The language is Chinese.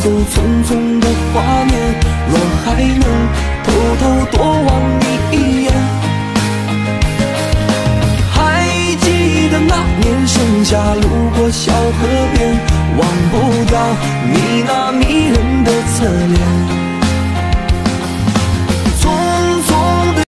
匆匆的画面，若还能偷偷多望你一眼。还记得那年盛夏，路过小河边，忘不掉你那迷人的侧脸。